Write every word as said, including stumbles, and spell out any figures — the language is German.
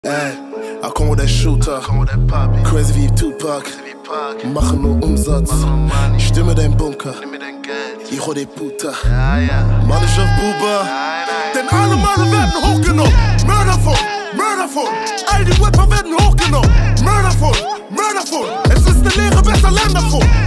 Ey, I come with that shooter, crazy wie Tupac, machen nur Umsatz, ich stimme dein Bunker, ich hol die Puta, Mann ich auf Buba, denn alle Male werden hochgenommen, Mörderfund, Mörderfund, all die Rapper werden hochgenommen, Mörderfund, Mörderfund, es ist eine Lehre, besser lern davon.